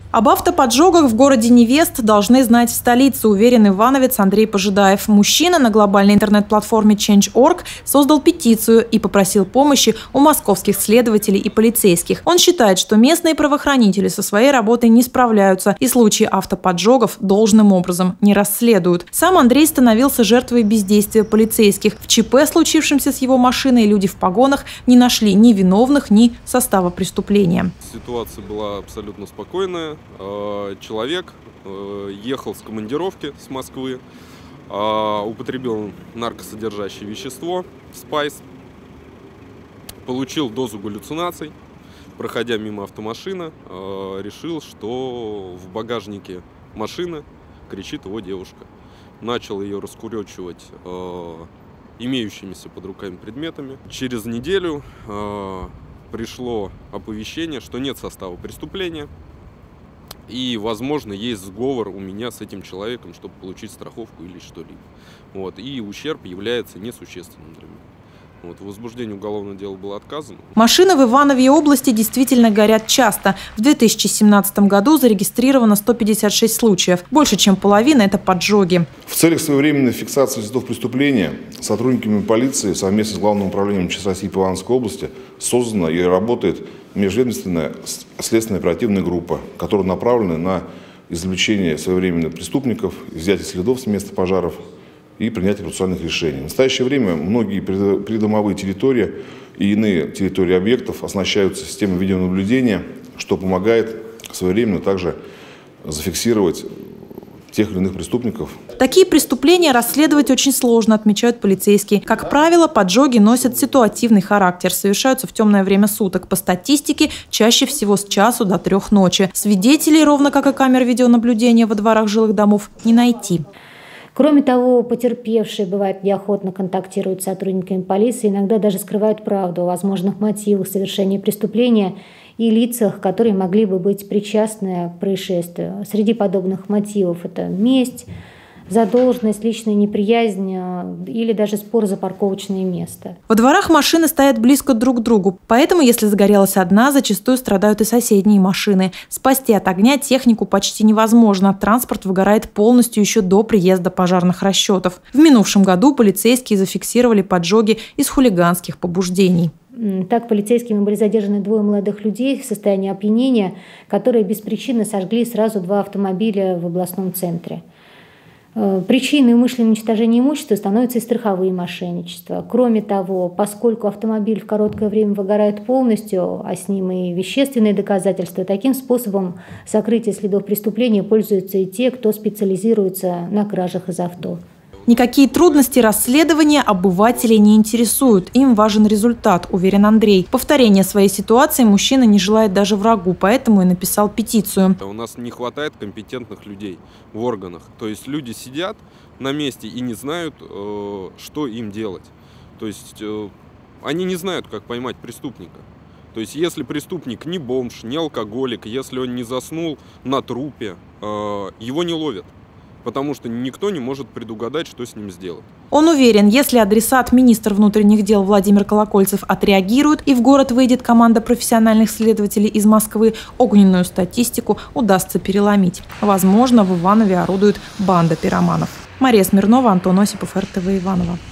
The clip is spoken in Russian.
Об автоподжогах в городе Невест должны знать в столице, уверен ивановец Андрей Пожидаев. Мужчина на глобальной интернет-платформе Change.org создал петицию и попросил помощи у московских следователей и полицейских. Он считает, что местные правоохранители со своей работой не справляются и случаи автоподжогов должным образом не расследуют. Сам Андрей становился жертвой бездействия полицейских. В ЧП, случившемся с его машиной, люди в погонах не нашли ни виновных, ни состава преступления. Ситуация была абсолютно спокойная. Человек ехал с командировки с Москвы, употребил наркосодержащее вещество, спайс, получил дозу галлюцинаций, проходя мимо автомашины, решил, что в багажнике машины кричит его девушка. Начал ее раскуречивать имеющимися под руками предметами. Через неделю пришло оповещение, что нет состава преступления. И, возможно, есть сговор у меня с этим человеком, чтобы получить страховку или что-либо. И ущерб является несущественным для меня. В возбуждении уголовного дела было отказано. Машины в Иванове области действительно горят часто. В 2017 году зарегистрировано 156 случаев. Больше, чем половина – это поджоги. В целях своевременной фиксации следов преступления сотрудниками полиции совместно с Главным управлением МЧС России по Ивановской области создана и работает межведомственная следственная оперативная группа, которая направлена на извлечение своевременных преступников, изъятие следов с места пожаров и принятие процессуальных решений. В настоящее время многие придомовые территории и иные территории объектов оснащаются системой видеонаблюдения, что помогает своевременно также зафиксировать тех или иных преступников. Такие преступления расследовать очень сложно, отмечают полицейские. Как правило, поджоги носят ситуативный характер, совершаются в темное время суток. По статистике, чаще всего с часу до 3 ночи. Свидетелей, ровно как и камер видеонаблюдения во дворах жилых домов, не найти. Кроме того, потерпевшие, бывает, неохотно контактируют с сотрудниками полиции, иногда даже скрывают правду о возможных мотивах совершения преступления и лицах, которые могли бы быть причастны к происшествию. Среди подобных мотивов это месть, задолженность, личная неприязнь или даже спор за парковочное место. Во дворах машины стоят близко друг к другу, поэтому, если загорелась одна, зачастую страдают и соседние машины. Спасти от огня технику почти невозможно. Транспорт выгорает полностью еще до приезда пожарных расчетов. В минувшем году полицейские зафиксировали поджоги из хулиганских побуждений. Так, полицейскими были задержаны 2 молодых людей в состоянии опьянения, которые без причины сожгли сразу 2 автомобиля в областном центре. Причиной умышленного уничтожения имущества становятся и страховые мошенничества. Кроме того, поскольку автомобиль в короткое время выгорает полностью, а с ним и вещественные доказательства, таким способом сокрытия следов преступления пользуются и те, кто специализируется на кражах из авто. Никакие трудности расследования обывателей не интересуют. Им важен результат, уверен Андрей. Повторение своей ситуации мужчина не желает даже врагу, поэтому и написал петицию. У нас не хватает компетентных людей в органах. То есть люди сидят на месте и не знают, что им делать. То есть они не знают, как поймать преступника. То есть если преступник не бомж, не алкоголик, если он не заснул на трупе, его не ловят. Потому что никто не может предугадать, что с ним сделать. Он уверен, если адресат министр внутренних дел Владимир Колокольцев отреагирует и в город выйдет команда профессиональных следователей из Москвы, огненную статистику удастся переломить. Возможно, в Иванове орудует банда пироманов. Мария Смирнова, Антон Осипов, РТВ Иваново.